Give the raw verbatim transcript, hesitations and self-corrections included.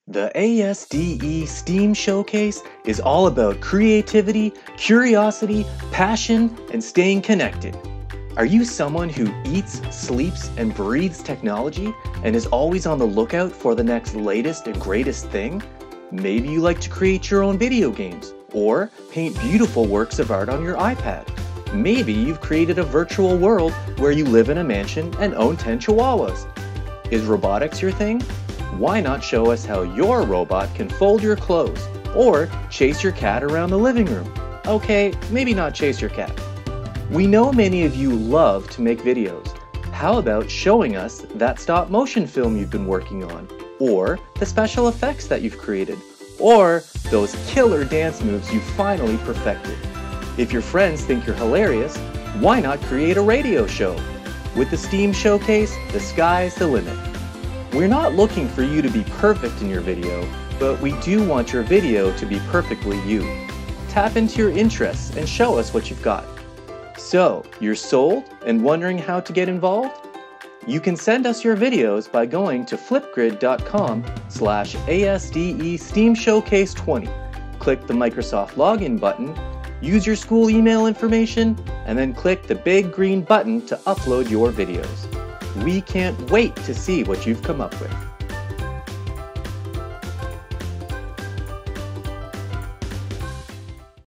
The A S D E STEAM Showcase is all about creativity, curiosity, passion, and staying connected. Are you someone who eats, sleeps, and breathes technology and is always on the lookout for the next latest and greatest thing? Maybe you like to create your own video games or paint beautiful works of art on your iPad. Maybe you've created a virtual world where you live in a mansion and own ten chihuahuas. Is robotics your thing? Why not show us how your robot can fold your clothes or chase your cat around the living room? Okay, maybe not chase your cat. We know many of you love to make videos. How about showing us that stop motion film you've been working on, or the special effects that you've created, or those killer dance moves you finally perfected? If your friends think you're hilarious, why not create a radio show? With the STEAM Showcase, the sky's the limit. We're not looking for you to be perfect in your video, but we do want your video to be perfectly you. Tap into your interests and show us what you've got. So, you're sold and wondering how to get involved? You can send us your videos by going to flipgrid.com slash ASDE STEAM Showcase 20. Click the Microsoft login button, use your school email information, and then click the big green button to upload your videos. We can't wait to see what you've come up with.